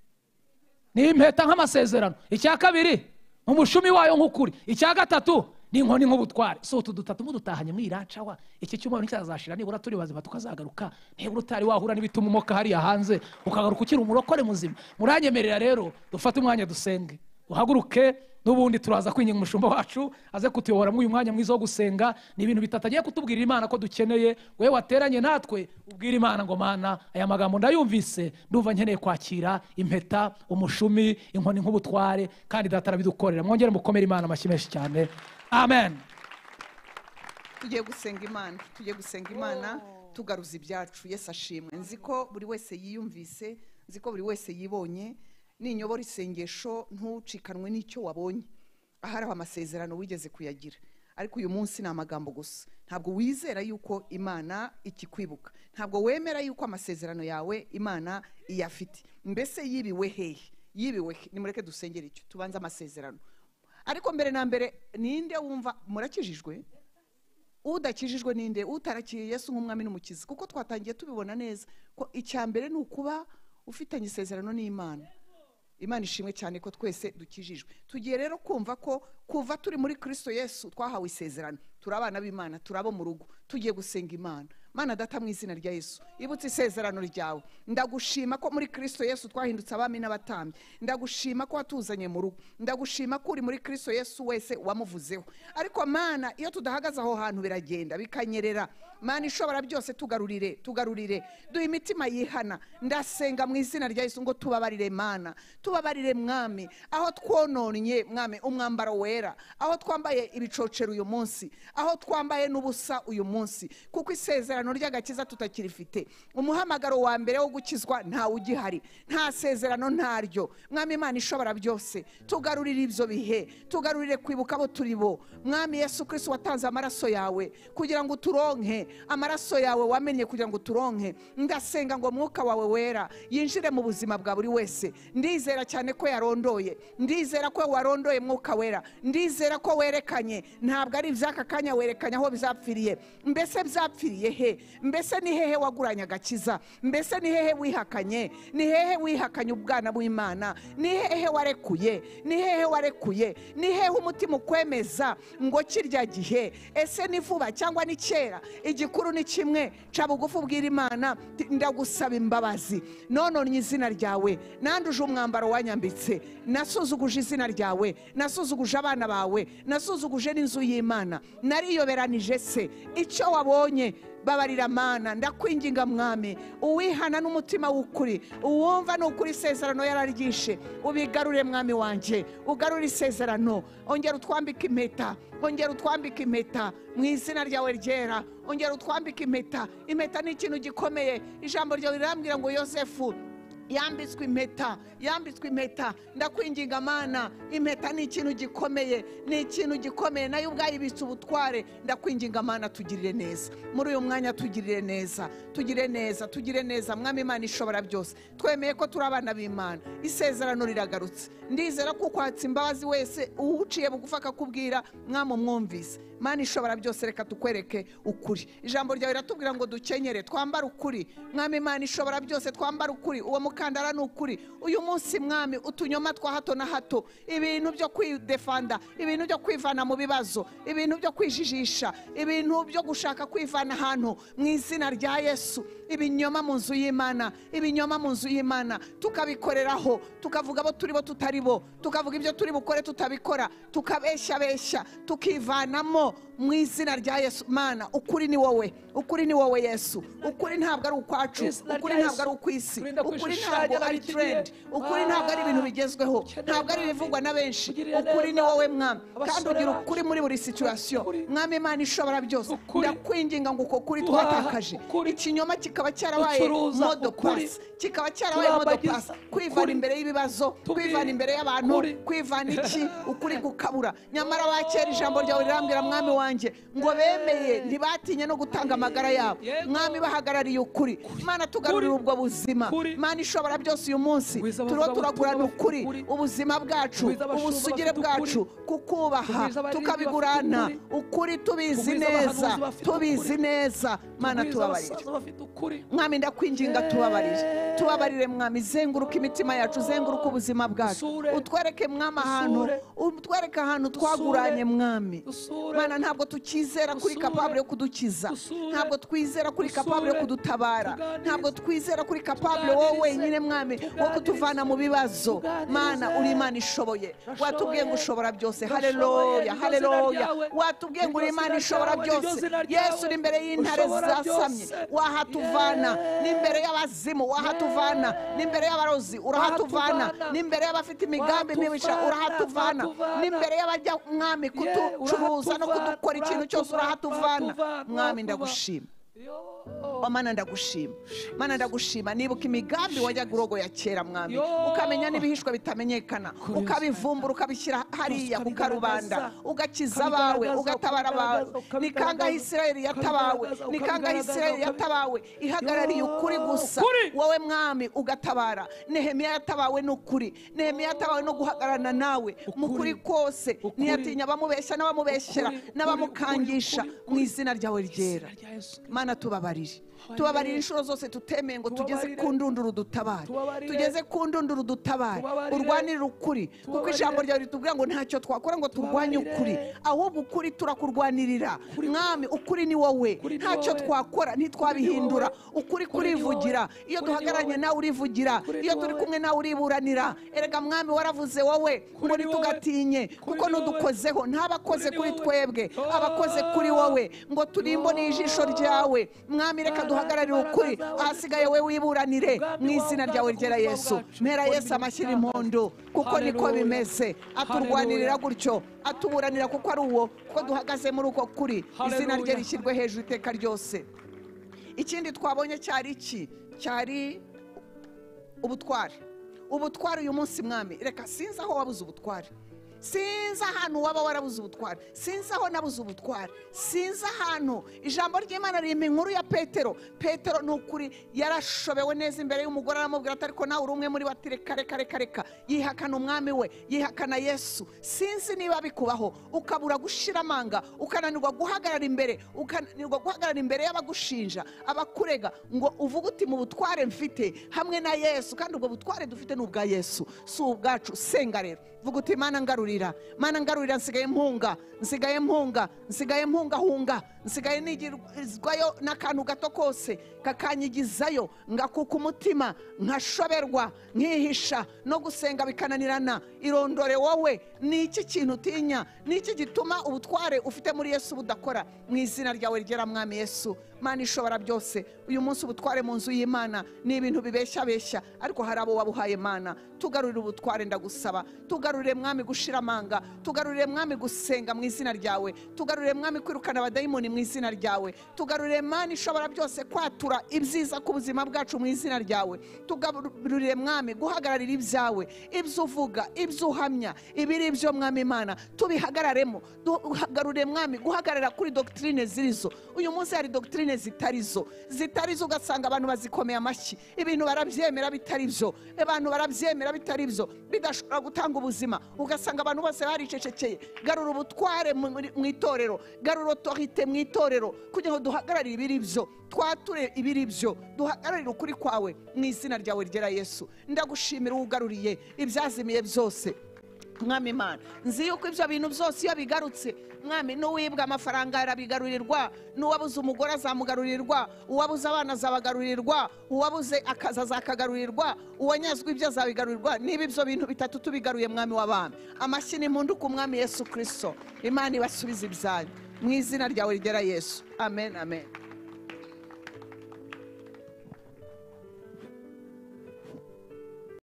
Ni impeta nk'amasezerano. Icya kabiri umushumi wayo nk'ukuri. Icya gatatu ni inkoni nk'ubutware. So tudutatu mudutahanye mwiracawa. Iki cyuma nticyazashira nibura turi bazima tukazagaruka. Nibura utari wahura n'ibituma umuka hariya hanze ukagaruka ukiri umurokore muzima. Muranyemerera rero dufate umwanya dusenge. Uhaguruke n'ubundi turaza kwinginga umushumba wacu aze kutuyobora mu uyu mwanya mwiza wo gusenga. Ni ibintu bitatagiye kutubwira Imana ko dukeneye. Wewe wateranye natwe ubwira Imana ngo Mana aya magambo ndayumvise, ndumva nkeneye kwakira impeta, umushumi, inkoni nk'ubutware, kandi datara bidukorera. Mwongere mukomere Imana amashyi menshi cyane. Amen. Tugiye gusenga Imana tugaruza ibyacu. Yesu ashimwe. Nzi ko buri wese yiyumvise, nzi ko buri wese yibonye. Ninyobora isengesho ntucikanwe n'icyo wabonye. Ahari amasezerano wigeze kuyagira, ariko uyu munsi ni amagambo gusa. Ntabwo wizera yuko Imana ikikwibuka, ntabwo wemera yuko amasezerano yawe Imana iyafite. Mbese yibiwe hehe? Nimureke dusengera icyo tubanza amasezerano. Ariko mbere na mbere ninde wumva murakijijwe? Udakijijwe ninde? Utarakiye Yesu nk'umwami n'umukiza. Kuko twatangiye tubibona neza ko icya mbere ni ukuba ufitanye isezerano n'Imana. Imana ishimwe cyane ko twese dukijijwe. Tugiye rero kumva ko kuva turi muri Kristo Yesu twahawe isezerano. Turabana b'Imana, turabo mu rugo. Tugiye gusenga Imana. Mana data mu izina rya Yesu ibutse isezerano ryawe. Ndagushima ko muri Kristo Yesu twahindutse abami n'abatambyi. Ndagushima ko watuzanye mu rugo. Ndagushima ko uri muri Kristo Yesu wese wamuvuzeho. Ariko Mana iyo tudahagaze aho hantu biragenda bikanyerera. Mana ishobora byose tugarurire duha imitima yihana. Ndasenga mu izina rya Yesu ngo tubabarire Mana, tubabarire mwami aho twononye mwami umwambaro wera, aho twambaye ibicocero uyu munsi, aho twambaye n'ubusa uyu munsi, kuko isezerano ry'agakiza tutakirifite. Umuhamagaro wa mbere wo gukizwa nta ugihari, nta sezerano ntaryo. Mwami Imana ishobora byose tugarurire ibyo bihe, tugarurire kwibuka abo turibo. Mwami Yesu Kristo watanze amaraso yawe kugira ngo turonke, amaraso yawe wamenye kugira ngo turonke. Ndasenga ngo mwuka wawe wera yinjire mu buzima bwa buri wese. Ndizera cyane ko yarondoye, ndizera ko warondoye mwuka wera, ndizera ko werekanye, ntabwo ari iby'aka kanya werekanye aho bizapfiriye. Mbese byapfiriye he? Mbese ni hehe waguranye agakiza? Mbese ni hehe wihakanye? Ni hehe wihakanye ubwana bw'Imana? Ni hehe warekuye? Ni hehe warekuye? Ni hehe umutima ukwemeza ngo kirya gihe? Ese ni vuba cyangwa ni kera? Igikuru ni kimwe, ca bugufi ubwira Imana ndagusaba imbabazi. Nononye izina ryawe, nanduje umwambaro wanyambitse, nasuzuguje izina ryawe, nasuzuguje abana bawe, nasuzuguje n'inzu y'Imana, nariyoberanije se. Icyo wabonye babarira Mana, ndakwinginga mwami uwihana n'umutima w'ukuri, uwumva n'ukuri isezerano yararyishe, ubigarure mwami wanje, ugarure isezerano. Ongera utwambike impeta, ongera utwambike impeta mu izina ryawe ryera. Ongera utwambike impeta. Impeta ni ikintu gikomeye. Ijambo ryawe rirambwira ngo Yosefu yambitswe impeta, yambitswe impeta. Ndakwinginga Mana, impeta ni ikintu gikomeye, ni ikintu gikomeye, nayo ubwayibitse ubutware. Ndakwinginga Mana tugirire neza muri uyu mwanya, tugirire neza, tugire neza, tugire neza. Mwami Imana ishobora byose, twemeye ko turi abana b'Imana. Isezerano riragarutse. Ndizera ko kwatsa imbabazi wese uciye bugufa akakubwira mwami umwumvise. Mana ishobora byose, reka tukwereke ukuri. Ijambo ryawe riratubwira ngo dukenyere twambare ukuri. Mwami Imana ishobora byose, twambare ukuri. Uwo mukandara ni ukuri. Uyu munsi mwami utunyoma twa hato na hato, ibintu byo kwidefanda, ibintu byo kwivana mu bibazo, ibintu byo kwijijisha, ibintu byo gushaka kwivana ahantu, mu izina rya Yesu ibinyoma mu nzu y'Imana, ibinyoma mu nzu y'Imana tukabikoreraho, tukavuga abo turi bo tutari bo, tukavuga ibyo turi bukore tutabikora, tukabesha tukivanamo mu izina rya Yesu. Mana ukuri ni wowe, ukuri ni wowe Yesu. Ukuri ntabwo ari ukwacu, ukuri ntabwo ari ukwisi, ukuri ntabwo ari trend, ukuri ntabwo ari ibintu bigezweho, ntabwo ari ibivugwa na benshi. Ukuri ni wowe mwami, kandi ugira ukuri muri buri situation. Mwami Imana ishobora byose, ndakwinginga ngo uko kuri twatakaje, ikinyoma kikaba cyarabaye modo pass, kikaba cyarabaye modo pass, kwivana imbere y'ibibazo, kwivana imbere y'abantu, kwivana iki ukuri gukabura. Nyamara bakera ijambo ryawe rirambwira mwami wanjye ngo bemeye ntibatinye no gutanga amagara yabo. Mwami bahagarariye ukuri. Mana tugarurira ubwo buzima. Mana ishobora byose uyu munsi turiho turagurana ukuri, ubuzima bwacu, ubusugire bwacu, kukubaha tukabigurana ukuri, tubizi neza, tubizi neza. Mana tubabarire mwami, ndakwinginga tubabarire, tubabarire mwami. Zenguruka imitima yacu, zenguruka ubuzima bwacu, utwereke mwami ahantu, utwereke ahantu twaguranye mwami. Mana ntabwo tukizera kuri capable yo kudukiza, ntabwo twizera kuri capable yo kudutabara, ntabwo twizera kuri capable wowe wenyine mwami wo kutuvana mu bibazo. Mana uri Imana ishoboye, watubwiye ngo ushobora byose. Haleluya, haleluya. Watubwiye ngo uri Imana ishobora byose. Yesu uri imbere y'intare zasamye wahatuvana, n'imbere y'abazimu wahatuvana, n'imbere y'abarozi urahatuvana, n'imbere y'abafite imigambi mibisha urahatuvana, n'imbere y'abajya mwami kutucuruza no kudukora ikintu cyose urahatuvana. Mwami ndagushima, Mana ndagushima, Mana ndagushima. Nibuka imigambi wajyaga urogoya kera mwami, ukamenya n'ibihishwa bitamenyekana, ukabivumbura ukabishyira hariya ku karubanda, ugakiza abawe, ugatabara abawe. Ni kangahe Isirayeli yatabawe, ni kangahe Isirayeli yatabawe ihagarariye ukuri gusa. Wowe mwami ugatabara. Nehemiya yatabawe n'ukuri, Nehemiya yatabawe no guhagararana nawe mu kuri kose, ntiyatinya abamubeshya n'abamubeshyera n'abamukangisha. Mu izina ryawe ryera Mana mana tubabarire tubabarire inshuro zose tutemeye ngo tugeze ku ndunduro dutabare, tugeze ku ndunduro dutabare, urwanire ukuri, kuko ijambo ryawe ritubwira ngo ntacyo twakora ngo turwanye ukuri, ahubwo ukuri turakurwanirira mwami. Ukuri ni wowe, ntacyo twakora ntitwabihindura, ukuri kurivugira. Iyo duhagararanye nawe urivugira, iyo turi kumwe nawe uriburanira. Erega mwami waravuze wowe muri tugatinye, kuko nudukozeho ntabakoze kuri twebwe, abakoze kuri wowe, ngo turimbone ijisho ryawe mwami. Reka duhagararire ukuri, ahasigaye we wiburanire mu izina ryawe ryera Yesu. Mpera Yesu amashyira impundu, kuko niko bimeze. Aturwanirira gutyo, atuburanira kuko ari uwo, kuko duhagaze muri uko kuri. Izina rye rishyirwe hejuru iteka ryose. Ikindi twabonye cyari iki? Cyari ubutware. Ubutware uyu munsi mwami, reka sinzi aho wabuze ubutware, sinzi ahantu waba warabuze ubutware, sinzi aho nabuze ubutware, sinzi ahantu. Ijambo ry'Imana rimpa inkuru ya Petero. Petero ni ukuri yarashobewe neza imbere y'umugore, aramubwira ati ariko nawe uri umwe muri bati reka reka reka reka. Yihakana umwami we, yihakana Yesu. Sinzi niba bikubaho ukabura gushira amanga, ukananirwa guhagarara imbere, ukananirwa guhagarara imbere y'abagushinja, abakurega, ngo uvuge uti mu butware mfite hamwe na Yesu, kandi ubwo butware dufite ni ubwa Yesu, si ubwacu. Senga rero, vuga uti Mana ngarurira, Mana ngarurira, nsigaye mpunga, nsigaye mpunga, nsigaye mpungahunga, nsigaye nigirwayo n'akantu gato kose kakanyigizayo, ngakuka umutima, nkashoberwa, nkihisha, no gusenga bikananirana. Irondore wowe, ni iki kintu utinya, ni iki gituma ubutware ufite muri Yesu budakora? Mu izina ryawe ryera mwami Yesu, Mana ishobora byose. Uyu munsi ubutware mu nzu y'Imana ni ibintu bibeshya beshya, ariko hari abo wabuhaye Mana. Tugarurire ubutware ndagusaba, tugarurire mwami gushira amanga, tugarurire mwami gusenga mu izina ryawe, tugarurire mwami kwirukana abadayimoni mu izina ryawe, tugarurire Mana ishobora byose kwatura ibyiza ku buzima bwacu mu izina ryawe, tugarurire mwami guhagararira ibyawe, ibyo uvuga, ibyo uhamya, ibiri byo mwami Imana tubihagararemo. Tugarurire mwami guhagarara kuri doctrine zirizo. Uyu munsi hari doctrine zitarizo, ugasanga abantu bazikomeye amashyi, ibintu barabyemera bitari byo, abantu barabyemera bitari byo, bidashobora gutanga ubuzima, ugasanga abantu bose baricecekeye. Garura ubutware mu itorero, garura autorite mu itorero, kugira ngo duhagararire ibiri byo, twature ibiri byo, duhagararire ukuri kwawe mu izina ryawe ryera Yesu. Ndagushimira ugaruriye ibyazimiye byose mwami Imana. Nzi yuko ibyo bintu byose iyo bigarutse mwami, n'uwibwa amafaranga arabigarurirwa, n'uwabuze umugore azamugarurirwa, uwabuze abana azabagarurirwa, uwabuze akazi azakagarurirwa, uwanyazwe ibyo azabigarurirwa. Niba ibyo bintu bitatu tubigaruye mwami w'abami, amashyi n'impundu ku mwami Yesu Kristo. Imana ibasubize ibyanyu mu izina ryawe rigera Yesu. Amen, amen.